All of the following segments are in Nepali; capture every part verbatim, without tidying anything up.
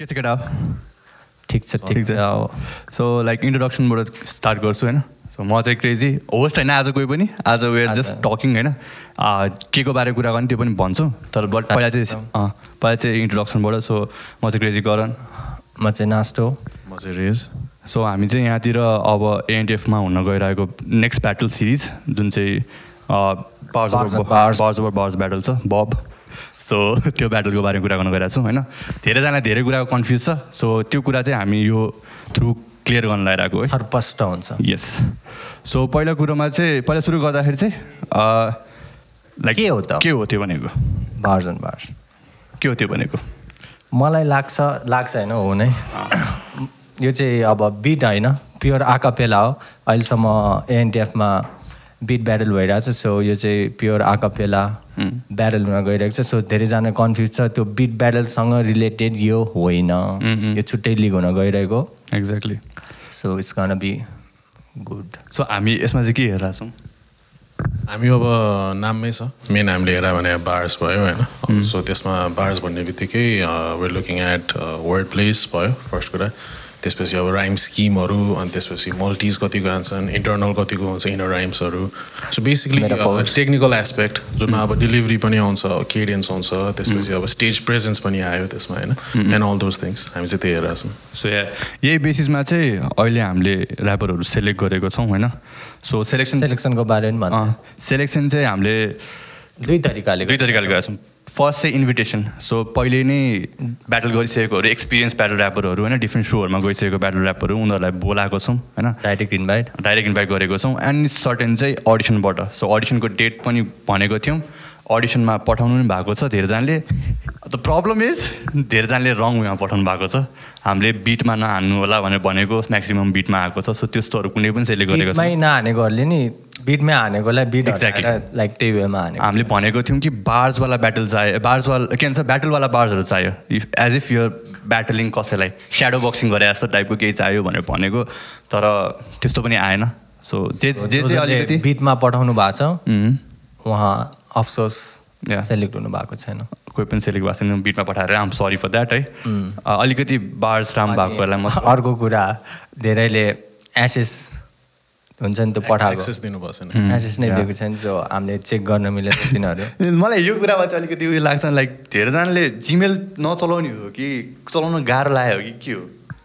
के छ केटा ठिक छ ठिक छ सो लाइक इन्ट्रोडक्सनबाट स्टार्ट गर्छु हैन सो म चाहिँ क्रेजी होस्ट हैन आज कोही पनि आज वी आर जस्ट टकिङ हैन के को बारे कुरा गर्ने त्यो पनि भन्छु तर बट पहिला चाहिँ पहिला चाहिँ इन्ट्रोडक्सनबाट सो म चाहिँ क्रेजी करण म चाहिँ नास्टो म चाहिँ रेज सो हामी चाहिँ यहाँतिर अब एएनटिएफमा हुन गइरहेको नेक्स्ट ब्याटल सिरिज जुन चाहिँ बार्स ओभर बार्स ब्याटल छ बब सो त्यो ब्याटलको बारेमा कुरा गर्न गइरहेको छौँ होइन धेरैजना धेरै कुराको कन्फ्युज छ सो त्यो कुरा चाहिँ हामी यो थ्रु क्लियर गर्न लगाइरहेको है स्पष्ट हुन्छ यस सो पहिला कुरोमा चाहिँ पहिला सुरु गर्दाखेरि चाहिँ लाइक के हो त के हो त्यो भनेको बार्स एन्ड बार्स के हो त्यो भनेको मलाई लाग्छ लाग्छ होइन हो नै यो चाहिँ अब बिट होइन प्योर आकापेला हो अहिलेसम्म एएनटिएफमा बिट ब्याटल भइरहेको छ सो यो चाहिँ प्योर आकापेला ब्याटल हुन गइरहेको छ सो धेरैजना कन्फ्युज छ त्यो बिट ब्याटलसँग रिलेटेड यो होइन यो छुट्टै लिग हुन गइरहेको exactly so it's gonna be good so हामी यसमा चाहिँ के हेरिरहेको छौँ हामी अब नाममै छ मेन हामीले हेर भने बार्स भयो होइन सो त्यसमा बार्स भन्ने बित्तिकै we're looking at word place भयो फर्स्ट कुरा त्यसपछि अब राइम स्किमहरू अनि त्यसपछि मल्टिज कतिको आन्छन् इन्टरनल कतिको हुन्छ इनर राइम्सहरू सो बेसिकली टेक्निकल एस्पेक्ट जुनमा अब डेलिभरी पनि आउँछ केडेन्स आउँछ त्यसपछि अब स्टेज प्रेजेन्स पनि आयो त्यसमा होइन एन्ड अल दोज थिङ्स हामी चाहिँ त्यही हेरेको छौँ सो यही बेसिसमा चाहिँ अहिले हामीले ऱ्यापरहरू सेलेक्ट गरेको छौँ होइन सो सेलेक्सन सेलेक्सनको बारेमा भन्नु सेलेक्सन चाहिँ हामीले दुई तरिकाले दुई तरिकाले गरेका छौँ फर्स्ट चाहिँ इन्भिटेसन सो पहिले नै ब्याटल गरिसकेकोहरू एक्सपिरियन्स ब्याटल ऱ्यापरहरू होइन डिफ्रेन्ट सोहरूमा गइसकेको ब्याटल ऱ्यापरहरू उनीहरूलाई बोलाएको छौँ होइन डाइरेक्ट इन्भाइट डाइरेक्ट इन्भाइट गरेको छौँ एन्ड सर्टेन चाहिँ अडिसनबाट सो अडिसनको डेट पनि भनेको थियौँ अडिसनमा पठाउनु पनि भएको छ धेरैजनाले द प्रब्लम इज धेरैजनाले रङ वेमा पठाउनु भएको छ हामीले बिटमा नहान्नु होला भनेर भनेको म्याक्सिमम् बिटमा आएको छ सो त्यस्तोहरू कुनै पनि सेलेक्ट गरेको छ नहानेकोहरूले नि बिटमै हानेकोलाई बिट एक्ज्याक्टली लाइक त्यही वेमा हाने हामीले भनेको थियौँ कि बार्सवाला ब्याटल चाहियो बार्सवाला के भन्छ ब्याटलवाला बार्सहरू चाहियो if as if you're battling कसैलाई स्याडो बक्सिङ गरे जस्तो टाइपको केही चाहियो भनेर भनेको तर त्यस्तो पनि आएन सो जे जे चाहिँ अलिकति बिटमा पठाउनु भएको छ उहाँ अफसोस सेलेक्ट हुनु भएको छैन कोही पनि सेलेक्ट भएको छैन बिटमा पठाएर आम सरी फर द्याट है अलिकति बार्स राम भएकोलाई म अर्को कुरा धेरैले एसेस हुन्छ नि त्यो पठाएको एक्सेस दिनुभएको छैन एसेस नै दिएको छैन सो हामीले चेक गर्न मिलेन तिनीहरू मलाई यो कुरामा चाहिँ अलिकति उयो लाग्छ लाइक धेरैजनाले जिमेल नचलाउने हो कि चलाउन गाह्रो लाग्यो कि के हो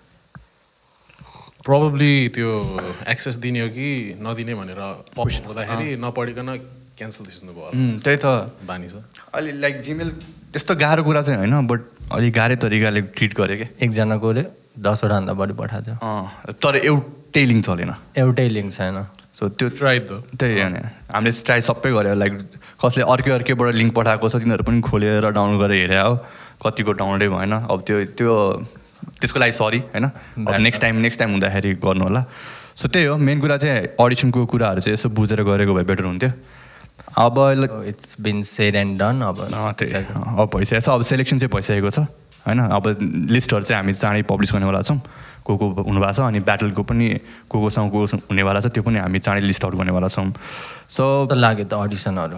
प्रोबेबली त्यो एक्सेस दिने हो कि नदिने भनेर पस्ट हुँदाखेरि नपढिकन क्यान्सल दिनु भयो त्यही त बानी छ अलि लाइक जिमेल त्यस्तो गाह्रो कुरा चाहिँ होइन बट अलिक गाह्रै तरिकाले ट्रिट गऱ्यो क्या एकजनाकोले दसवटा भन्दा बढी पठाएको छ तर एउटै लिङ्क चलेन एउटै लिङ्क छैन सो त्यो ट्राई त त्यही होइन हामीले ट्राई सबै गऱ्यो लाइक कसले अर्कै अर्कैबाट लिङ्क पठाएको छ तिनीहरू पनि खोलेर डाउनलोड गरेर हेरे हो कतिको डाउनलोडै भएन अब त्यो त्यो त्यसको लागि सरी होइन अब नेक्स्ट टाइम नेक्स्ट टाइम हुँदाखेरि गर्नु होला सो त्यही हो मेन कुरा चाहिँ अडिसनको कुराहरू चाहिँ यसो बुझेर गरेको भए बेटर हुन्थ्यो अब it's been said and done अब त्यही अब भइसकेको छ अब सेलेक्सन चाहिँ भइसकेको छ होइन अब लिस्टहरू चाहिँ हामी चाँडै पब्लिस गर्नेवाला छौँ को को हुनुभएको छ अनि ब्याटलको पनि को कोसँग को हुनेवाला छ त्यो पनि हामी चाँडै लिस्ट आउट गर्नेवाला छौँ सो लाग्यो त अडिसनहरू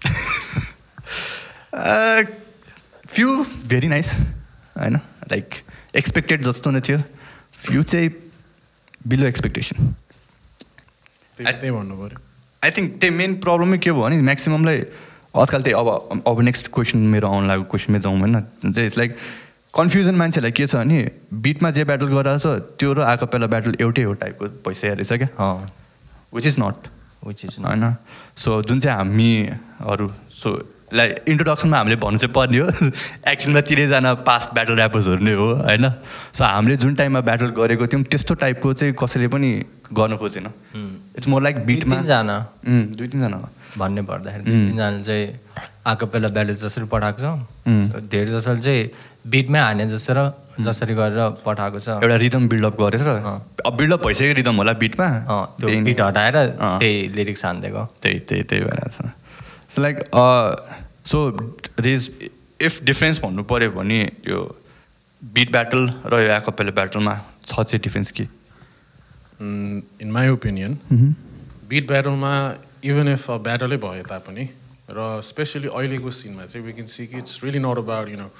फ्यु भेरी नाइस होइन लाइक एक्सपेक्टेड जस्तो नै थियो फ्यु चाहिँ बिलो एक्सपेक्टेसन त्यही भन्नु पऱ्यो आई थिङ्क त्यही मेन प्रब्लमै के भयो भने म्याक्सिममलाई आजकल त्यही अब अब नेक्स्ट क्वेसन मेरो आउनु लागेको क्वेसनमै जाउँ होइन चाहिँ इट्स लाइक कन्फ्युजन मान्छेलाई के छ भने बिटमा जे ब्याटल गरिरहेको छ त्यो र आएको पहिला ब्याटल एउटै हो टाइपको भइसकेको रहेछ क्या which is not which is होइन सो जुन चाहिँ हामीहरू सो लाइक इन्ट्रोडक्सनमा हामीले भन्नु चाहिँ पर्ने हो एक्चुअलमा तिनैजना पास्ट ब्याटल ऱ्यापर्सहरू नै हो होइन सो हामीले जुन टाइममा ब्याटल गरेको थियौँ त्यस्तो टाइपको चाहिँ कसैले पनि गर्न खोजेन इट्स मोर लाइक बिटमा तिनजना दुई तिनजना भन्ने पर्दाखेरि दुई तिनजना चाहिँ आएको पहिला ब्याटल जसरी पठाएको छ धेरै जसोले चाहिँ बिटमै हाने जस्तो र जसरी गरेर पठाएको छ एउटा रिदम बिल्डअप गरेर अब बिल्डअप भइसक्यो रिदम होला बिटमा त्यो बिट हटाएर त्यही लिरिक्स हानिदिएको त्यही त्यही त्यही भइरहेको छ सो लाइक सो रेज इफ डिफ्रेन्स भन्नु पऱ्यो भने यो बिट ब्याटल र यो आएको पहिला ब्याटलमा छ चाहिँ डिफ्रेन्स के इन माई ओपिनियन बिट ब्याटलमा इभन इफ ब्याटलै भए तापनि र स्पेसली अहिलेको सिनमा चाहिँ वी क्यान सी कि it's really not about you know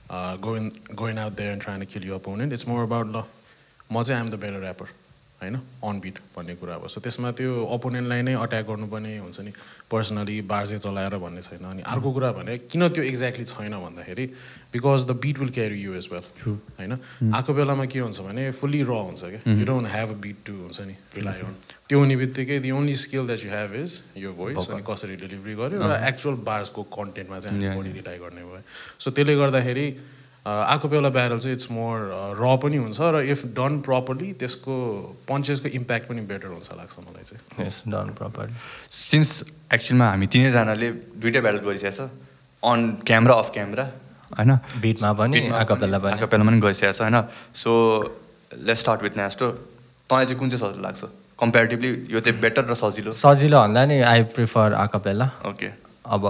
uh, going going out there and trying to kill your opponent. It's more about ल म चाहिँ I'm the better rapper होइन अन बिट भन्ने कुरा अब सो त्यसमा त्यो अपोनेन्टलाई नै अट्याक गर्नुपर्ने हुन्छ नि पर्सनली बार्जे चलाएर भन्ने छैन अनि अर्को कुरा भने किन त्यो एक्ज्याक्टली छैन भन्दाखेरि because the beat will carry you as well होइन आएको बेलामा के हुन्छ भने फुल्ली र हुन्छ क्या you don't have a beat to हुन्छ नि रिलाइ अन त्यो हुने बित्तिकै the only skill that you have is यो भोइस अनि कसरी डेलिभरी गर्यो र एक्चुअल बार्सको कन्टेन्टमा चाहिँ हामी बढी रिलाइ गर्ने भयो सो त्यसले गर्दाखेरि आएको बेला ब्यारल चाहिँ इट्स मोर र पनि हुन्छ र इफ डन प्रपरली त्यसको पन्चेसको इम्प्याक्ट पनि बेटर हुन्छ लाग्छ मलाई चाहिँ यस डन प्रपरली सिन्स एक्चुअलमा हामी तिनैजनाले दुइटै ब्याटल गरिसकेको छ अन क्यामेरा अफ क्यामेरा होइन बिटमा पनि आएको बेला पनि आएको बेलामा पनि गरिसकेको छ होइन सो लेट्स स्टार्ट विथ नेस्टो तँलाई चाहिँ कुन चाहिँ सजिलो लाग्छ कम्पेरिटिभली यो चाहिँ बेटर र सजिलो सजिलो भन्दा नि आई प्रिफर आएको बेला ओके अब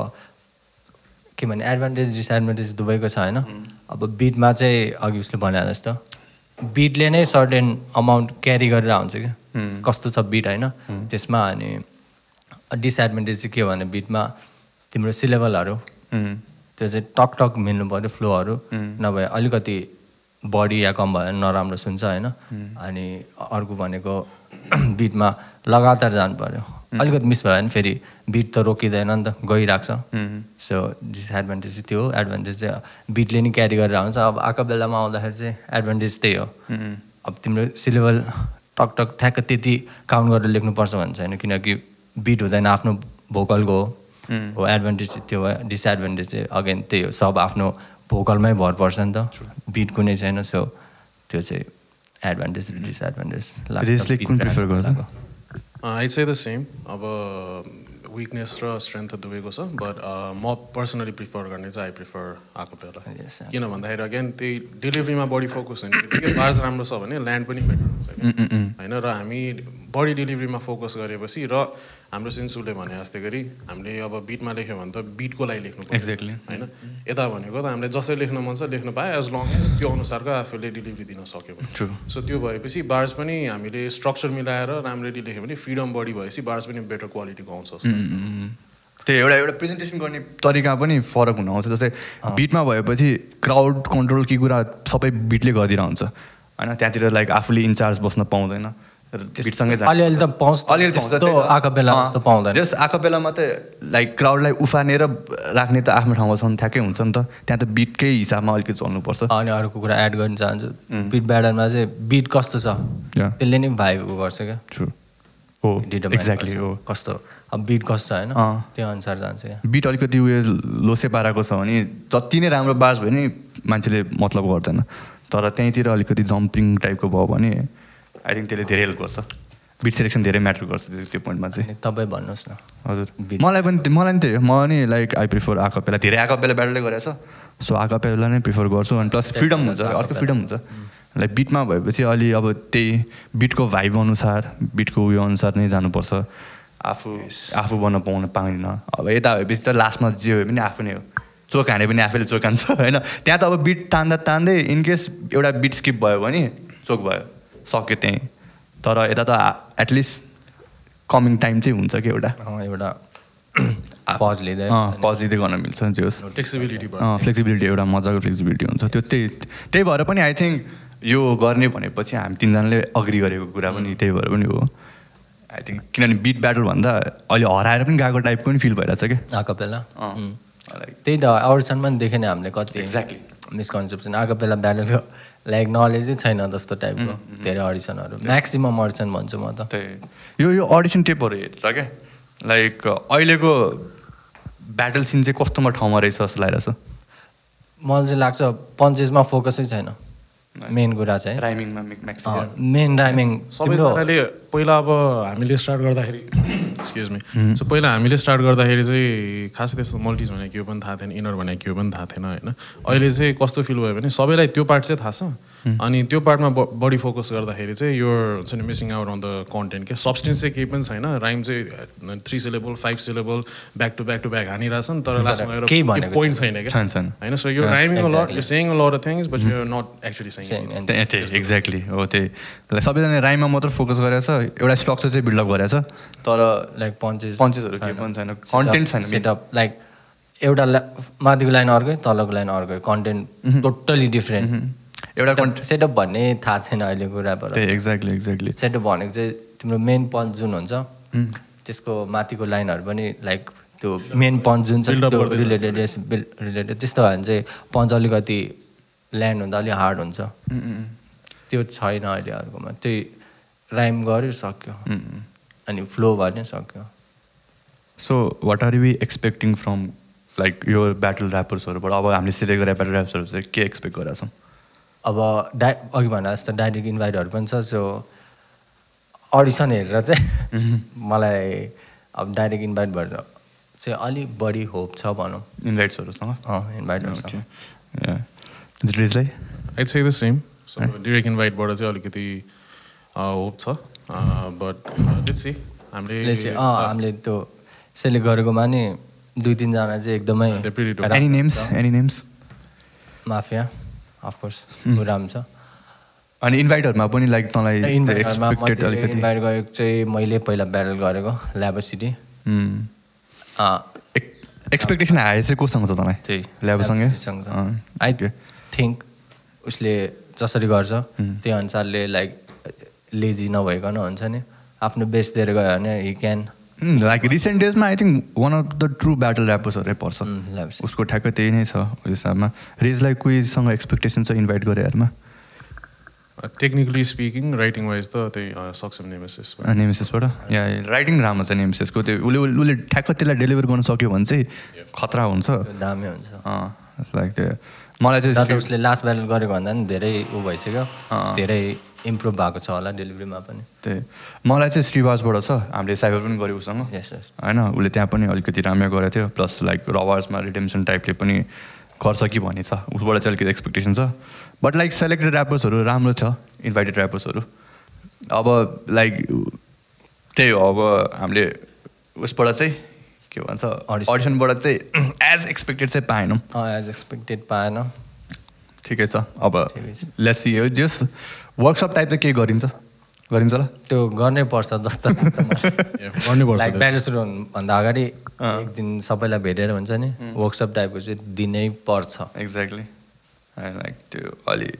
के भने एडभान्टेज डिसएडभान्टेज दुवैको छ होइन अब बिटमा चाहिँ अघि उसले भने जस्तो बिटले नै सर्टेन अमाउन्ट क्यारी गरेर हुन्छ क्या कस्तो छ बिट होइन त्यसमा अनि डिसएडभान्टेज चाहिँ के भने बिटमा तिम्रो सिलेबलहरू त्यो चाहिँ टक टक मिल्नु पऱ्यो फ्लोहरू नभए अलिकति बडी या कम भयो भने नराम्रो सुन्छ होइन अनि अर्को भनेको बिटमा लगातार जानु पऱ्यो अलिकति मिस भयो भने फेरि बिट त रोकिँदैन नि त गइरहेको छ सो डिसएडभान्टेज चाहिँ त्यो हो एडभान्टेज चाहिँ बिटले नि क्यारी गरेर हुन्छ अब आएको बेलामा आउँदाखेरि चाहिँ एडभान्टेज त्यही हो अब तिम्रो सिलेबल टक टक ठ्याक्क त्यति काउन्ट गरेर लेख्नुपर्छ भन्छ होइन किनकि बिट हुँदैन आफ्नो भोकलको हो एडभान्टेज चाहिँ त्यो भयो डिसएडभान्टेज चाहिँ अगेन त्यही हो सब आफ्नो भोकलमै भर पर्छ नि त बिट कुनै छैन सो त्यो चाहिँ एडभान्टेज डिसएडभान्टेज लाग्छ I'd say the same. अब weakness र strength दुवैको छ but म पर्सनली प्रिफर गर्ने चाहिँ आई प्रिफर आएको बेला किन भन्दाखेरि अगेन त्यही डेलिभरीमा बढी फोकस हुने बित्तिकै बार्स राम्रो छ भने ल्यान्ड पनि बेटर हुन्छ होइन र हामी बढी डेलिभरीमा फोकस गरेपछि र हाम्रो सिन्सुले भने जस्तै गरी हामीले अब बिटमा लेख्यो भने त बिटको लागि लेख्नु पर्छ एक्ज्याक्टली होइन यता भनेको त हामीले जसरी लेख्न मन छ लेख्न पाए एज लङ एज त्यो अनुसारको आफूले डेलिभरी दिन सक्यो भने सो त्यो भएपछि बार्स पनि हामीले स्ट्रक्चर मिलाएर राम्ररी लेख्यो भने फ्रिडम बढी भएपछि बार्स पनि बेटर क्वालिटीको आउँछ त्यो एउटा एउटा प्रेजेन्टेसन गर्ने तरिका पनि फरक हुन आउँछ जस्तै बिटमा भएपछि क्राउड कन्ट्रोल के कुरा सबै बिटले गरिदिएर हुन्छ होइन त्यहाँतिर लाइक आफूले इन्चार्ज बस्न पाउँदैन बिटसँगै अलिअलि त पाउँछ अलिअलि त्यस्तो आएको बेला जस्तो पाउँदैन जस आएको बेलामा त लाइक क्राउडलाई उफानेर राख्ने त आफ्नो ठाउँमा छ ठ्याक्कै हुन्छ नि त त्यहाँ त बिटकै हिसाबमा अलिकति चल्नुपर्छ अनि अर्को कुरा एड गर्न चाहन्छु बिट ब्याटलमा चाहिँ बिट कस्तो छ त्यसले नै भाइब गर्छ क्या ट्रु हो एक्ज्याक्टली हो कस्तो अब बिट कस्तो होइन त्यो अनुसार जान्छ क्या बिट अलिकति उयो लोसे पाराको छ भने जति नै राम्रो बार्स भयो नि मान्छेले मतलब गर्दैन तर त्यहीँतिर अलिकति जम्पिङ टाइपको भयो भने आई थिङ्क त्यसले धेरै हेल्प गर्छ बिट सेलेक्सन धेरै म्याटर गर्छ त्यो पोइन्टमा चाहिँ तपाईँ भन्नुहोस् न हजुर मलाई पनि मलाई पनि त्यही हो म नि लाइक आई प्रिफर आएको बेला धेरै आएको बेला ब्याटलै गरेको छ सो आएको बेला नै प्रिफर गर्छु अनि प्लस फ्रिडम हुन्छ अर्को फ्रिडम हुन्छ लाइक बिटमा भएपछि अलि अब त्यही बिटको भाइब अनुसार बिटको उयो अनुसार नै जानुपर्छ आफू आफू बन्न पाउन पाउँदैन अब यता भएपछि त लास्टमा जे भयो भने आफू नै हो चोक हाने पनि आफैले चोक हान्छ होइन त्यहाँ त अब बिट तान्दा तान्दै इनकेस एउटा बिट स्किप भयो भने चोक भयो सक्यो त्यहीँ तर यता त एटलिस्ट कमिङ टाइम चाहिँ हुन्छ कि एउटा एउटा पज लिँदै पज लिँदै गर्न मिल्छ जे होस् फ्लेक्सिबिलिटी फ्लेक्सिबिलिटी एउटा मजाको फ्लेक्सिबिलिटी हुन्छ त्यो त्यही त्यही भएर पनि आई थिङ्क यो गर्ने भनेपछि हामी तिनजनाले अग्री गरेको कुरा पनि त्यही भएर पनि हो आई थिङ्क किनभने बिट ब्याटल भन्दा अहिले हराएर पनि गएको टाइपको पनि फिल भइरहेछ क्या आएको बेला त्यही त अडिसन पनि देखेन हामीले कति एक्ज्याक्टली मिसकन्सेप्सन आएको बेला ब्याटलको लाइक नलेजै छैन जस्तो टाइपको धेरै अडिसनहरू म्याक्सिमम् अडिसन भन्छु म त त्यही यो यो अडिसन टेपहरू हेरेर क्या लाइक अहिलेको ब्याटल सिन चाहिँ कस्तोमा ठाउँमा रहेछ जस्तो लागिरहेछ मलाई चाहिँ लाग्छ पन्चेसमा फोकसै छैन मेन कुरा चाहिँ राइमिङमा मेन राइमिङ सबैजनाले पहिला अब हामीले स्टार्ट गर्दाखेरि एक्सक्युज मी सो पहिला हामीले स्टार्ट गर्दाखेरि चाहिँ खास त्यस्तो मल्टिज भने के पनि थाहा थिएन इनर भने के पनि थाहा थिएन होइन अहिले चाहिँ कस्तो फिल भयो भने सबैलाई त्यो पार्ट चाहिँ थाहा छ अनि त्यो पार्टमा बढी फोकस गर्दाखेरि चाहिँ यो हुन्छ नि missing out on the content क्या सब्सटेन्स चाहिँ केही पनि छैन राइम चाहिँ three syllable five syllable back to back to back हानिरहेछ नि तर लास्टमा गएर पोइन्ट छैन क्या होइन सो यो rhyming a lot you saying a lot of things but you are not actually saying exactly हो त्यही सबैजना राइममा मात्र फोकस गरेर छ एउटा स्ट्रक्चर चाहिँ बिल्डअप गरेछ तर लाइक पन्चेस पन्चेसहरू केही पनि छैन कन्टेन्ट छैन सेटअप लाइक एउटा माथिको लाइन अर्कै तलको लाइन अर्कै कन्टेन्ट टोटली डिफ्रेन्ट एउटा कन्टेन्ट सेटअप भन्ने थाहा छैन अहिलेको ऱ्यापर एक्ज्याक्टली एक्ज्याक्टली सेटअप भनेको चाहिँ तिम्रो मेन पन्च जुन हुन्छ त्यसको माथिको लाइनहरू पनि लाइक त्यो मेन पन्च जुन छ त्यो रिलेटेड रिलेटेड त्यस्तो भयो भने चाहिँ पन्च अलिकति ल्यान्ड हुँदा अलिक हार्ड हुन्छ त्यो छैन अहिले अर्कोमा त्यही राइम गऱ्यो सक्यो अनि फ्लो भन्यो सक्यो so what are we expecting from like यो ब्याटल ऱ्यापर्सहरूबाट अब हामीले सिधै गरेर ब्याटल ऱ्यापर्सहरू चाहिँ के एक्सपेक्ट गरेका छौँ अब डा अघि भन्दा जस्तो डाइरेक्ट इन्भाइटहरू पनि छ सो अडिसन हेरेर चाहिँ मलाई अब डाइरेक्ट इन्भाइट भएर चाहिँ अलिक बढी होप छ भनौँ इन्भाइट्सहरूसँग अँ इन्भाइटहरूसँग रिजलाई I say the same so direct इन्भाइटबाट चाहिँ अलिकति होप छ बट लेट्स सी हामीले अँ हामीले त्यो सेलेक्ट गरेकोमा नि दुई तिनजना चाहिँ एकदमै any names any names mafia of course राम्रो छ अनि इन्भाइटहरूमा पनि लाइक तँलाई एक्सपेक्टेड अलिकति इन्भाइट गरेको चाहिँ मैले पहिला ब्याटल गरेको ल्याबो सिटी एक्सपेक्टेसन हाई चाहिँ कोसँग छ तँलाई त्यही ल्याबोसँगै आई थिङ्क उसले जसरी गर्छ त्यही अनुसारले लाइक लेजी नभइकन हुन्छ नि आफ्नो बेस्ट दिएर गयो भने हि क्यान लाइक रिसेन्ट डेजमा I think one of the true battle ऱ्यापर्सहरू पर्छ उसको ठ्याक्कै त्यही नै छ उस हिसाबमा रिजलाई कोहीसँग एक्सपेक्टेसन छ इन्भाइट गरेहरूमा टेक्निकली स्पिकिङ राइटिङ वाइज त त्यही सक्छ नेमेसिस नेमेसिसबाट या राइटिङ राम्रो छ नेमेसिसको त्यो उसले उसले ठ्याक्क त्यसलाई डेलिभर गर्न सक्यो भने चाहिँ खतरा हुन्छ दामी हुन्छ लाइक त्यो मलाई चाहिँ उसले लास्ट ब्याटल गरेको भन्दा पनि धेरै ऊ भइसक्यो धेरै इम्प्रुभ भएको छ होला डेलिभरीमा पनि त्यही मलाई चाहिँ श्रीवासबाट छ हामीले साइबर पनि गऱ्यो उसँग यस यस होइन उसले त्यहाँ पनि अलिकति राम्रै गरेको थियो प्लस लाइक रवार्समा रिडेम्सन टाइपले पनि गर्छ कि भन्ने छ उसबाट चाहिँ अलिकति एक्सपेक्टेसन छ बट लाइक सेलेक्टेड ऱ्यापर्सहरू राम्रो छ इन्भाइटेड ऱ्यापर्सहरू अब लाइक त्यही हो अब हामीले उसबाट चाहिँ के भन्छ अडिसनबाट चाहिँ एज एक्सपेक्टेड चाहिँ पाएनौँ एज एक्सपेक्टेड पाएन ठिकै छ अब लेट्स सी जस वर्कसप टाइप चाहिँ के गरिन्छ गरिन्छ होला त्यो गर्नै पर्छ जस्तो गर्नै पर्छ लाइक ब्याटल सुरु हुनुभन्दा अगाडि एक दिन सबैलाई भेटेर हुन्छ नि वर्कसप टाइपको चाहिँ दिनै पर्छ एक्ज्याक्टली लाइक त्यो अलि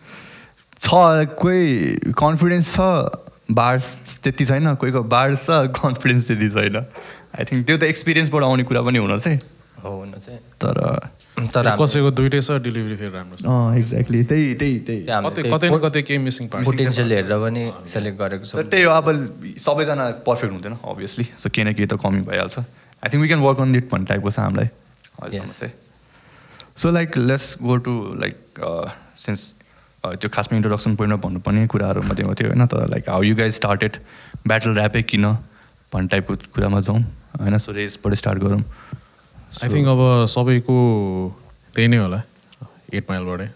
छ कोही कन्फिडेन्स छ बार्स त्यति छैन कोहीको बार्स छ कन्फिडेन्स त्यति छैन आई थिङ्क त्यो त एक्सपिरियन्सबाट आउने कुरा पनि हुन चाहिँ हो हुन चाहिँ तर तर कसैको दुइटै छ डेलिभरी फेरि राम्रो छ अँ एक्ज्याक्टली त्यही त्यही त्यही कतै कतै न कतै केही मिसिङ पार्ट पोटेन्सियल हेरेर पनि सेलेक्ट गरेको छ त्यही हो अब सबैजना पर्फेक्ट हुँदैन अभियसली सो केही न केही त कमी भइहाल्छ I think we can work on it भन्ने टाइपको छ हामीलाई so like let's go to like since त्यो खासमा इन्ट्रोडक्सन पोइन्टमा भन्नुपर्ने कुराहरू मात्रै थियो होइन तर like how you guys started battle ऱ्यापै किन भन्ने टाइपको कुरामा जाउँ होइन सो रेसबाट स्टार्ट गरौँ आई थिङ्क अब सबैको त्यही नै होला एट माइलबाटै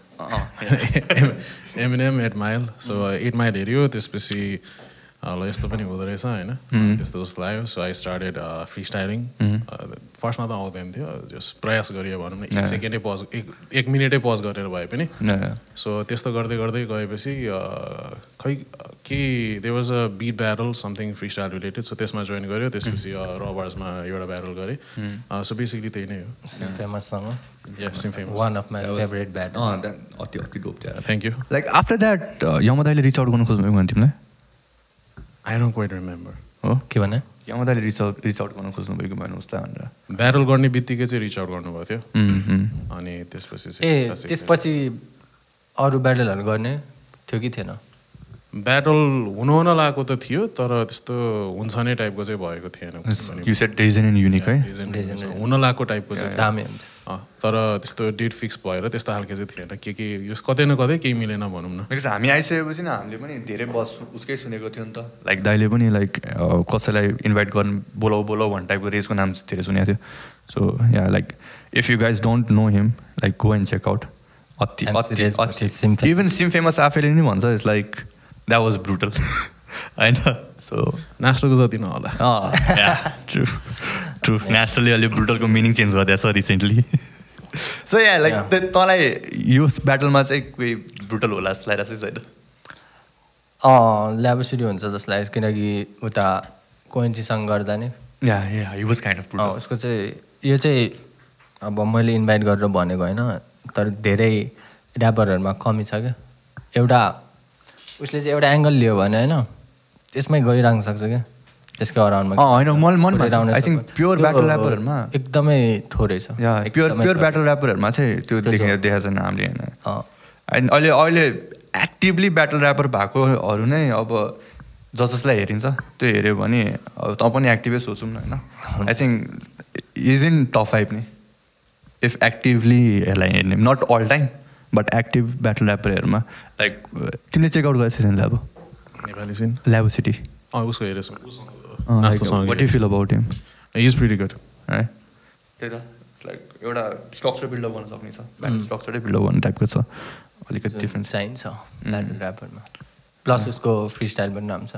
Eminem eight mile so eight mile हेऱ्यो त्यसपछि ल यस्तो पनि हुँदो रहेछ होइन त्यस्तो जस्तो लाग्यो so I started freestyling फर्स्टमा त आउँदैन थियो जस प्रयास गरियो भनौँ न एक सेकेन्डै पज एक एक मिनटै पज गरेर भए पनि सो त्यस्तो गर्दै गर्दै गएपछि खै के there was a bit battle something freestyle related so त्यसमा जोइन गऱ्यो त्यसपछि रबार्समा एउटा ब्याटल गरेँ सो बेसिकली त्यही नै हो फेमससँग या सिम famous one of my favourite battle अति अति डोप थियो thank you like after that यमा दाइले रिच आउट गर्नु खोज्नुभयो भने तिमीलाई आई डोन्ट क्वाइट रिमेम्बर हो के भने यमा दाइले रिच आउट रिच आउट गर्नु खोज्नुभएको भएन उसलाई भनेर ब्याटल गर्ने बित्तिकै चाहिँ रिच आउट गर्नुभएको थियो अनि त्यसपछि ए त्यसपछि अरू ब्याटलहरू गर्ने थियो कि थिएन ब्याटल हुनु हुन लागेको त थियो तर त्यस्तो हुन्छ नै टाइपको चाहिँ भएको थिएन you said dozen in unique है हुन लागेको टाइपको चाहिँ दामी हुन्छ तर त्यस्तो डेट फिक्स भएर त्यस्तो खालको चाहिँ थिएन के के यो कतै न कतै केही मिलेन भनौँ न बिकज हामी आइसकेपछि न हामीले पनि धेरै बस उसकै सुनेको थियो नि त लाइक दाइले पनि लाइक कसैलाई इन्भाइट गर्नु बोलाउ बोलाउ भन्ने टाइपको रेसको नाम धेरै सुनेको थियो so yeah like if you guys don't know him like go and check out अति अति अति इभन सिम फेमस आफैले नि भन्छ it's like that was brutal होइन सो नेसनलको जति नहोला ट्रु ट्रु नेसनलले अलिक ब्रुटलको मिनिङ चेन्ज गरिदिएको छ रिसेन्टली सो या लाइक तँलाई यो ब्याटलमा चाहिँ कोही ब्रुटल होला जस्तो लागिरहेको छैन अँ ल्याबोसिटी हुन्छ जस्तो लाग्छ किनकि उता कोइन्सीसँग गर्दा नि yeah yeah he was kind of brutal उसको चाहिँ यो चाहिँ अब मैले इन्भाइट गरेर भनेको होइन तर धेरै ऱ्यापरहरूमा कमी छ क्या एउटा उसले चाहिँ एउटा एङ्गल लियो भने होइन त्यसमै गइरहन सक्छ क्या त्यसको अराउन्डमा होइन आई थिङ्क प्योर ब्याटल ऱ्यापरहरूमा एकदमै थोरै छ प्योर प्योर ब्याटल ऱ्यापरहरूमा चाहिँ त्यो देखेर देखाएको छैन हामीले होइन एन्ड अहिले अहिले एक्टिभली ब्याटल ऱ्यापर भएकोहरू नै अब जस जसलाई हेरिन्छ त्यो हेऱ्यो भने अब त पनि एक्टिभै सोचौँ न होइन I think is in top five नि इफ एक्टिभली यसलाई हेर्ने not all time but active battle ऱ्यापरहरूमा लाइक तिमीले चेकआउट गरेको थिएछ नि ल्याबो नेपाली सिन ल्याबो सिटी उसको हेरेछ what you feel about him is pretty good है त्यही त लाइक एउटा स्ट्रक्चर बिल्डअप गर्न सक्ने छ ब्याटल स्ट्रक्चरै बिल्डअप गर्ने टाइपको छ अलिकति डिफ्रेन्ट चाहिन्छ ब्याटल ऱ्यापरमा प्लस उसको फ्री स्टाइल पनि राम्रो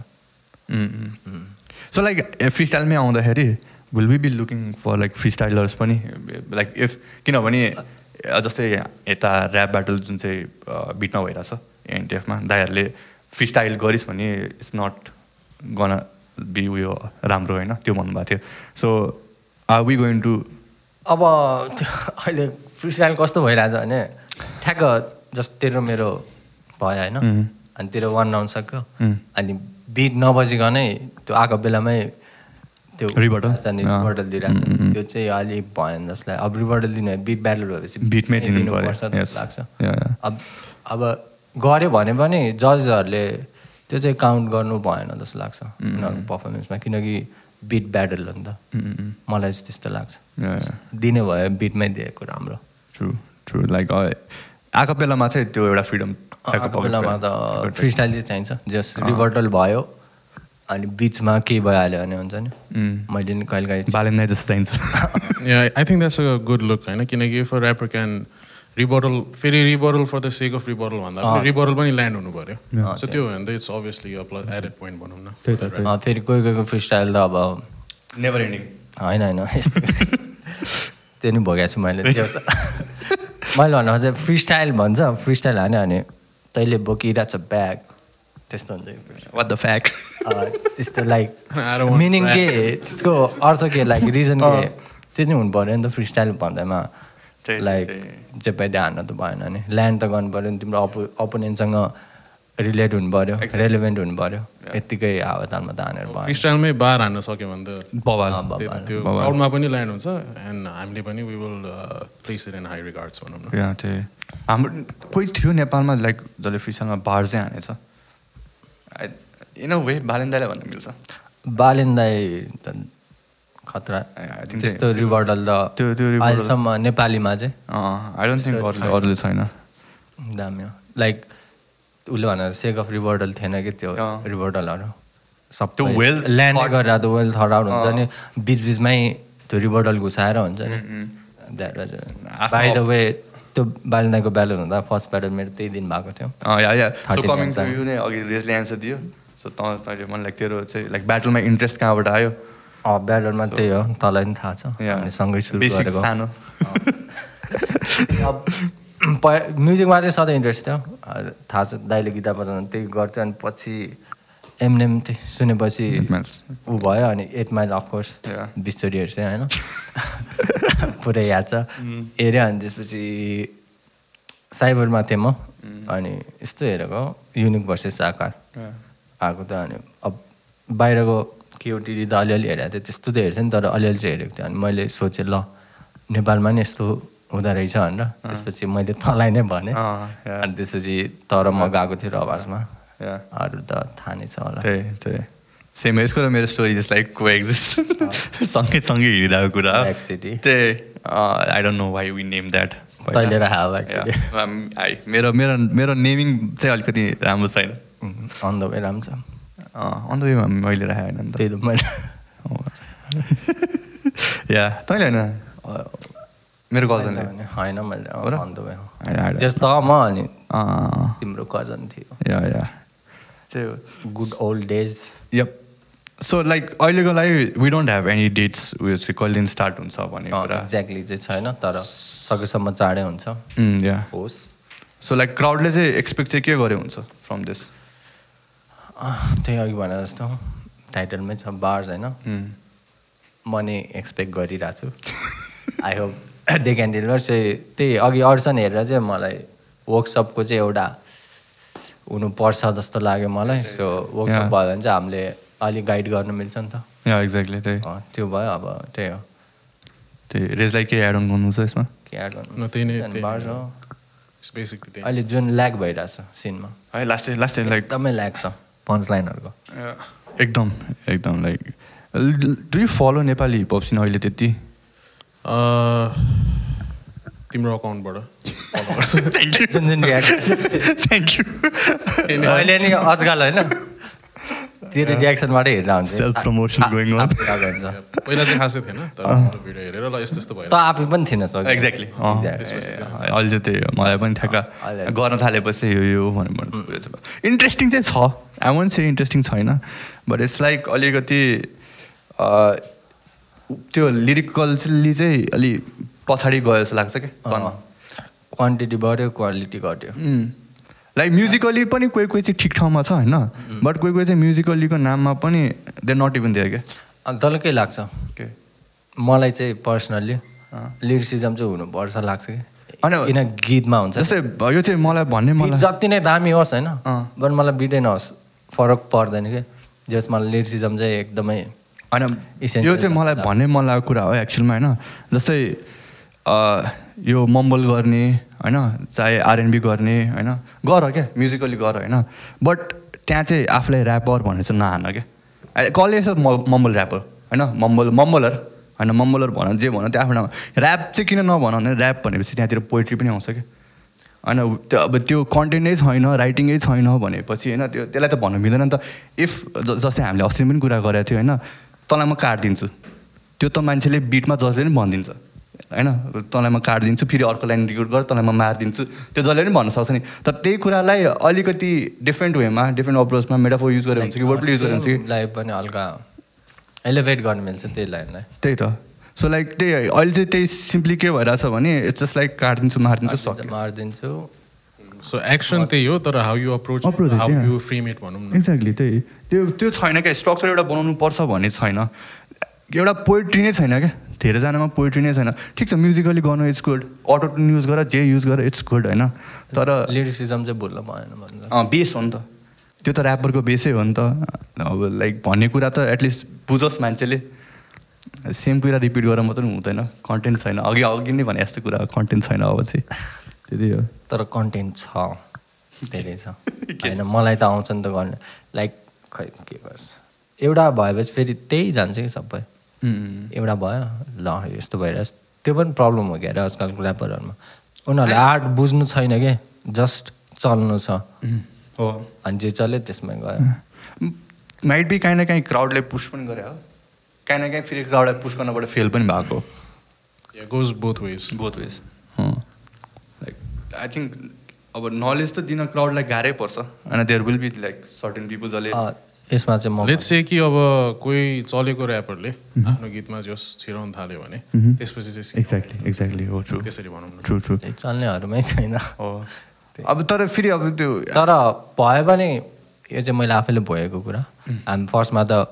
छ सो लाइक फ्री स्टाइलमै आउँदाखेरि will be be looking for like freestylers पनि लाइक इफ किनभने जस्तै यता ऱ्याप ब्याटल जुन चाहिँ बिटमा भइरहेछ एनटिएफमा दाइहरूले फ्री स्टाइल गरिस् भने इट्स नट गन बी उयो राम्रो होइन त्यो भन्नुभएको थियो so are we going to अब अहिले फ्री स्टाइल कस्तो भइरहेछ भने ठ्याक्क जस्तो तेरो मेरो भयो होइन अनि तेरो वान राउन्ड सक्यो अनि बिट नबजिकनै त्यो आएको बेलामै त्यो रिभर्टल रिभर्टल दिइरहेको छ त्यो चाहिँ अलिक भएन जसलाई अब रिभर्टल दिनु बिट ब्याटल भएपछि बिटमै दिनुपर्छ जस्तो लाग्छ अब अब गऱ्यो भने पनि जजहरूले त्यो चाहिँ काउन्ट गर्नु भएन जस्तो लाग्छ उनीहरूको पर्फर्मेन्समा किनकि बिट ब्याटल हो नि त मलाई चाहिँ त्यस्तो लाग्छ दिने भयो बिटमै दिएको राम्रो ट्रु ट्रु लाइक आएको बेलामा चाहिँ त्यो एउटा फ्रिडम आएको बेलामा त फ्री स्टाइल चाहिँ चाहिन्छ जस रिभर्टल भयो अनि बिचमा केही भइहाल्यो भने हुन्छ नि मैले नि कहिले काहीँ बालेन्दै जस्तो चाहिन्छ I think that's a good look होइन किनकि if a rapper can rebuttal फेरि rebuttal for the sake of rebuttal भन्दा रिबोटल पनि ल्यान्ड हुनु पऱ्यो सो त्यो भने त इट्स अभियसली एडेड पोइन्ट भनौँ न फेरि कोही कोहीको फ्री स्टाइल त अब नेभर एन्डिङ होइन होइन त्यो नि भोगेको छु मैले मैले भन्नु चाहिँ फ्री स्टाइल भन्छ फ्री स्टाइल हान्यो भने तैँले बोकिरहेको छ ब्याग त्यस्तो हुन्छ वाट द फ्याक त्यस्तो लाइक मिनिङ के त्यसको अर्थ के लाइक रिजन के त्यो चाहिँ हुनु पऱ्यो नि त फ्री स्टाइल भन्दैमा लाइक जेपाइदे हान्न त भएन नि ल्यान्ड त गर्नु पऱ्यो नि तिम्रो अपो अपोनेन्टसँग रिलेट हुनु पऱ्यो रेलिभेन्ट हुनु पऱ्यो यत्तिकै हावातालमा त हानेर भयो फ्री स्टाइलमै बार हान्न सक्यो भने त बबाल त्यो क्राउडमा पनि ल्यान्ड हुन्छ एन्ड हामीले पनि we will place it in high regards भनौँ न त्यही हाम्रो कोही थियो नेपालमा लाइक जसले फ्री स्टाइलमा बार चाहिँ हानेछ इन अ वे बालेन्दाईलाई भन्न मिल्छ बालेन्दाई त खतरा त्यस्तो रिभर्टल त त्यो त्यो अहिलेसम्म नेपालीमा चाहिँ आई डोन्ट थिङ्क अरूले अरूले छैन दामी हो लाइक उसले भनेर सेक अफ रिभर्टल थिएन कि त्यो रिभर्टलहरू सबै वेल ल्यान्ड गरेर त वेल थर्ड आउट हुन्छ नि बिच बिचमै त्यो रिभर्टल घुसाएर हुन्छ नि that was by the way त्यो बालेन्दाईको ब्यालर हुँदा फर्स्ट ब्यालर मेरो त्यही दिन भएको थियो कमिङ टु यु नै अघि रेसले एन्सर दियो सो तैँले मलाई लाइक तेरो चाहिँ लाइक ब्याटलमा इन्ट्रेस्ट कहाँबाट आयो अँ ब्याटलमा त्यही हो तँलाई पनि थाहा छ सँगै सुरु गरेको सानो म्युजिकमा चाहिँ सधैँ इन्ट्रेस्ट थियो थाहा छ दाइले गीता बजाउनु त्यही गर्थ्यो अनि पछि एमएनएम त्यही सुनेपछि ऊ भयो अनि एट माइल अफकोर्स बिस्टोरीहरू चाहिँ होइन पुरै याद छ हेऱ्यो अनि त्यसपछि साइबरमा थिएँ म अनि यस्तो हेरेको युनिक भर्सेस आकार आएको त अनि अब बाहिरको केओटिडी त अलिअलि हेरेको थिएँ त्यस्तो त हेर्छ नि तर अलिअलि चाहिँ हेरेको थिएँ अनि मैले सोचेँ ल नेपालमा नि यस्तो हुँदो रहेछ भनेर त्यसपछि मैले तँलाई नै भनेँ अनि त्यसपछि तर म गएको थिएँ रबार्समा अरू त थाहा नै छ होला त्यही त्यही सेम यसको र मेरो story just like coexist सँगै सँगै हिँडिरहेको कुरा एक्सिटी त्यही I don't know why we name that तैँले राखेको एक्सिटी मेरो मेरो मेरो नेमिङ चाहिँ अलिकति राम्रो छैन अन द वे राम्रो छ अन द वेमा मैले राखेको होइन त्यही त मैले या तैँले होइन मेरो कजनले होइन मैले अन द वे जस्तो म अनि तिम्रो कजन थियो या या त्यही हो good old days yup so like अहिलेको लागि we don't have any dates उयो चाहिँ कहिलेदेखि स्टार्ट हुन्छ भन्ने कुरा एक्ज्याक्टली चाहिँ छैन तर सकेसम्म चाँडै हुन्छ या होस् सो लाइक क्राउडले चाहिँ एक्सपेक्ट चाहिँ के गरे हुन्छ फ्रम दिस त्यही अघि भने जस्तो टाइटलमै छ बार्स होइन म नि एक्सपेक्ट गरिरहेको छु I hope they can deliver चाहिँ त्यही अघि अर्सन हेरेर चाहिँ मलाई वर्कसपको चाहिँ एउटा हुनुपर्छ जस्तो लाग्यो मलाई सो वर्कसप भयो भने चाहिँ हामीले अलिक गाइड गर्नु मिल्छ नि त या एक्ज्याक्टली त्यही त्यो भयो अब त्यही हो त्यही रेजलाई के एड अन गर्नु छ यसमा के एड न त्यही नै गर्नु त्यही बेसिकली त्यही अहिले जुन ल्याग भइरहेछ सिनमा है लास्ट लास्ट लाइक एकदमै ल्याग छ पन्च लाइनहरूको एकदम एकदम like do you follow Nepali hip hop scene अहिले त्यति तिम्रो अकाउन्टबाट जुन जुन थ्याङ्क यू अहिले नि अजकल होइन तेरो रियाक्सनबाटै हेरेर हुन्छ सेल्फ प्रमोसन गोइङ अन पहिला चाहिँ खासै थिएन तर भिडियो हेरेर ल यस्तो यस्तो भयो त आफै पनि थिएन सर एक्ज्याक्टली अहिले चाहिँ त्यही हो मलाई पनि ठ्याक्क गर्न थालेपछि यो यो भनेर इन्ट्रेस्टिङ चाहिँ छ आई वन्ट से इन्ट्रेस्टिङ छैन बट इट्स लाइक अलिकति त्यो लिरिकल्ली चाहिँ अलि पछाडि गयो जस्तो लाग्छ क्या क्वान्टिटी बढ्यो क्वालिटी घट्यो लाइक म्युजिकली पनि कोही कोही चाहिँ ठिक ठाउँमा छ होइन बट कोही कोही चाहिँ म्युजिकलीको नाममा पनि दे नट इभन दियो क्या तँलाई के लाग्छ के मलाई चाहिँ पर्सनल्ली लिरिसिजम चाहिँ हुनुपर्छ लाग्छ कि होइन किन गीतमा हुन्छ जस्तै यो चाहिँ मलाई भन्ने मलाई जति नै दामी होस् होइन बट मलाई बिटै नहोस् फरक पर्दैन कि जस मलाई लिरिसिजम चाहिँ एकदमै होइन यो चाहिँ मलाई भन्ने मन लागेको कुरा हो एक्चुअलमा होइन जस्तै यो मम्बल गर्ने होइन चाहे आरएनबी गर्ने होइन गर क्या म्युजिकली गर होइन बट त्यहाँ चाहिँ आफूलाई ऱ्यापर भनेर चाहिँ नहान क्या कसले छ मम्बल ऱ्यापर होइन मम्बल मम्बलर होइन मम्बलर भन जे भन त्यो आफ्नो नाम ऱ्याप चाहिँ किन नभन भने ऱ्याप भनेपछि त्यहाँतिर पोइट्री पनि आउँछ क्या होइन त्यो अब त्यो कन्टेन्ट नै छैन राइटिङै छैन भनेपछि होइन त्यो त्यसलाई त भन्नु मिल्दैन नि त इफ जस्तै हामीले अस्ति पनि कुरा गरेको थियो होइन तँलाई म काटिदिन्छु त्यो त मान्छेले बिटमा जसले पनि भनिदिन्छ होइन तँलाई म काटिदिन्छु फेरि अर्को लाइन रिकर्ड गर तँलाई म मारिदिन्छु त्यो जसले पनि भन्न सक्छ नि तर त्यही कुरालाई अलिकति डिफ्रेन्ट वेमा डिफ्रेन्ट अप्रोचमा मेटाफोर युज गरेर हुन्छ कि वर्ड युज गरेर हुन्छ कि लाइफ पनि हल्का एलिभेट गर्नु मिल्छ त्यही लाइनलाई त्यही त सो लाइक त्यही अहिले चाहिँ त्यही सिम्पली के भइरहेछ भने इट्स जस्ट लाइक काटिदिन्छु मारिदिन्छु सक्छ मारिदिन्छु सो एक्सन त्यही हो तर how you approach how you frame it भनौँ न एक्ज्याक्टली त्यही त्यो त्यो छैन क्या स्ट्रक्चर एउटा बनाउनु पर्छ भन्ने छैन एउटा पोइट्री नै छैन क्या धेरैजनामा पोइट्री नै छैन ठिक छ म्युजिकली गर्नु it's good auto tune use गर जे युज गर इट्स गुड होइन तर लिरिसिजम चाहिँ भुल्न भएन भन्छ अँ बेस हो नि त त्यो त ऱ्यापरको बेसै हो नि त अब लाइक भन्ने कुरा त एटलिस्ट बुझोस् मान्छेले सेम कुरा रिपिट गरेर मात्रै हुँदैन कन्टेन्ट छैन अघि अघि नै भने यस्तो कुरा कन्टेन्ट छैन अब चाहिँ त्यति हो तर कन्टेन्ट छ धेरै छ होइन मलाई त आउँछ नि त गर्नु लाइक खै के गर्छ एउटा भएपछि फेरि त्यही जान्छ कि सबै एउटा भयो ल यस्तो भइरहेछ त्यो पनि प्रब्लम हो क्या आजकलको ऱ्यापरहरूमा उनीहरूले आर्ट बुझ्नु छैन कि जस्ट चल्नु छ हो अनि जे चल्यो त्यसमै गयो माइट बी काहीँ न काहीँ क्राउडले पुस पनि गरे हो काहीँ न काहीँ फेरि क्राउडलाई पुस गर्नबाट फेल पनि भएको goes both ways both ways like I think अब नलेज त दिन क्राउडलाई गाह्रै पर्छ होइन there will be like certain people जसले यसमा चाहिँ म लेट्स से कि अब कोही चलेको ऱ्यापरले आफ्नो गीतमा जस छिराउन थाल्यो भने त्यसपछि चाहिँ एक्ज्याक्टली एक्ज्याक्टली हो ट्रु त्यसरी भनौँ न ट्रु ट्रु चल्नेहरूमै छैन हो अब तर फेरि अब त्यो तर भयो भने यो चाहिँ मैले आफैले भएको कुरा हामी फर्स्टमा त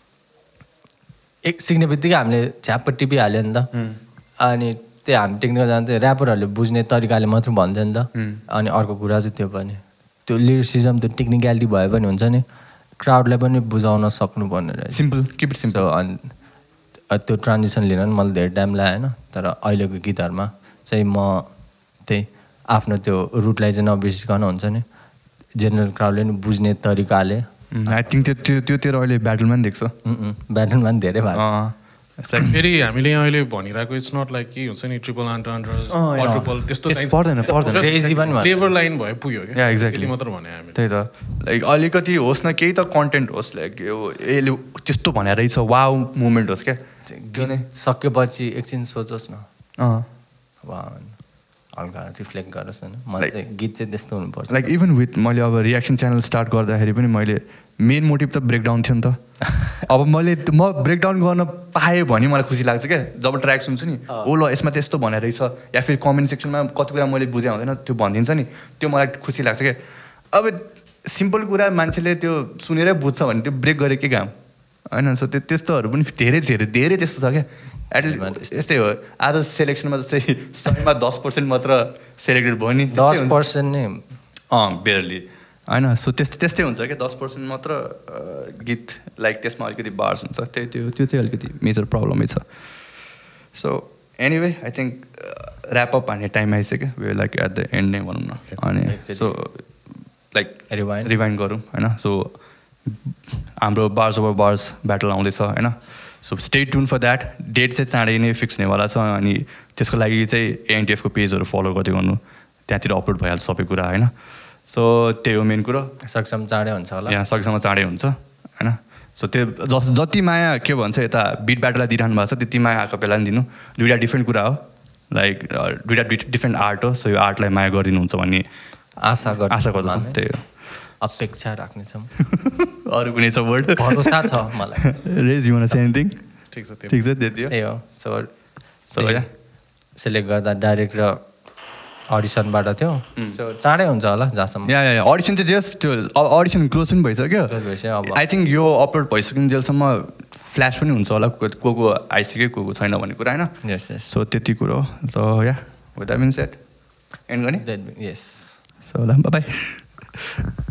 एक सिक्ने बित्तिकै हामीले झ्याप्प टिपिहाल्यो नि त अनि त्यो हामी टेक्निकल जान्छ ऱ्यापरहरूले बुझ्ने तरिकाले मात्रै भन्थ्यो नि त अनि अर्को कुरा चाहिँ त्यो पनि त्यो लिरिसिजम त्यो टेक्निकलिटी भए पनि हुन्छ नि क्राउडलाई पनि बुझाउन सक्नुपर्ने रहेछ सिम्पल किप इट सिम्पल अनि त्यो ट्रान्जिसन लिन पनि मलाई धेरै टाइम लाग्यो होइन तर अहिलेको गीतहरूमा चाहिँ म त्यही आफ्नो त्यो रुटलाई चाहिँ नबिर्सिकन हुन्छ नि जेनरल क्राउडले पनि बुझ्ने तरिकाले आई थिङ्क त्यो त्यो त्यो तेरो अहिले ब्याटलमा पनि देख्छ ब्याटलमा पनि धेरै भएको फेरि हामीले यहाँ अहिले भनिरहेको इट्स नट लाइक कि हुन्छ नि ट्रिपल अन्टर ट्रिपल त्यस्तो पर्दैन पर्दैन फ्लेभर लाइन भए पुग्यो क्या एक्ज्याक्टली मात्र भने हामी त्यही त लाइक अलिकति होस् न केही त कन्टेन्ट होस् लाइक यो यसले त्यस्तो भनेर रहेछ वाउ मुभमेन्ट होस् क्या सकेपछि एकछिन सोचोस् न अँ हल्का रिफ्लेक्ट गरोस् न मलाई चाहिँ गीत चाहिँ त्यस्तो हुनुपर्छ लाइक इभन विथ मैले अब रियाक्सन च्यानल स्टार्ट गर्दाखेरि पनि मैले मेन मोटिभ त ब्रेकडाउन थियो नि त अब मैले म ब्रेकडाउन गर्न पाएँ भने मलाई खुसी लाग्छ क्या जब ट्र्याक सुन्छु नि ओ ल यसमा त्यस्तो भनेर रहेछ या फेरि कमेन्ट सेक्सनमा कति कुरा मैले बुझेँ हुँदैन त्यो भनिदिन्छ नि त्यो मलाई खुसी लाग्छ क्या अब सिम्पल कुरा मान्छेले त्यो सुनेरै बुझ्छ भने त्यो ब्रेक गरेकै काम होइन सो त्यो त्यस्तोहरू पनि धेरै धेरै धेरै त्यस्तो छ क्या एटलिस्ट यस्तै हो आज सेलेक्सनमा जस्तै सयमा दस पर्सेन्ट मात्र सेलेक्टेड भयो नि दस पर्सेन्ट नै अँ बेयरली होइन सो त्यस्तै त्यस्तै हुन्छ क्या दस पर्सेन्ट मात्र गीत लाइक त्यसमा अलिकति बार्स हुन्छ त्यही त्यो त्यो चाहिँ अलिकति मेजर प्रब्लमै छ so anyway I think wrap up हान्ने टाइम आइसक्यो way like at the end नै भनौँ न अनि सो लाइक रिवाइन्ड रिवाइन्ड गरौँ होइन सो हाम्रो बार्स ओभर बार्स ब्याटल आउँदैछ होइन so stay tune for that date चाहिँ चाँडै नै फिक्स हुनेवाला छ अनि त्यसको लागि चाहिँ एएनटिएफको पेजहरू फलो गर्दै गर्नु त्यहाँतिर अपलोड भइहाल्छ सबै कुरा होइन सो त्यही हो मेन कुरो सक्षम चाँडै हुन्छ होला यहाँ सकेसम्म चाँडै हुन्छ होइन सो त्यो जस जति माया के भन्छ यता बिट ब्याटलाई दिइरहनु भएको छ त्यति माया आएको बेला नि दिनु दुइटा डिफ्रेन्ट कुरा हो लाइक दुइटा डिफ्रेन्ट आर्ट हो सो यो आर्टलाई माया गरिदिनुहुन्छ भन्ने आशा गर् आशा गर्दछौँ त्यही हो अपेक्षा राख्नेछौँ अरू कुनै छ वर्ड भरोसा छ मलाई रेज यु वान से एनिथिङ ठिक छ ठिक छ त्यति हो त्यही हो सो सो या सेलेक्ट गर्दा डाइरेक्ट र अडिसनबाट थियो सो चाँडै हुन्छ होला जहाँसम्म या या अडिसन चाहिँ जस्ट त्यो अडिसन क्लोज पनि भइसक्यो क्लोज भइसक्यो अब आई थिङ्क यो अपलोड भइसकिन्जेलसम्म फ्ल्यास पनि हुन्छ होला को को आइसक्यो को को छैन भन्ने कुरा होइन यस यस सो त्यति कुरो हो so yeah with that been set and गर्ने यस सो ल बाई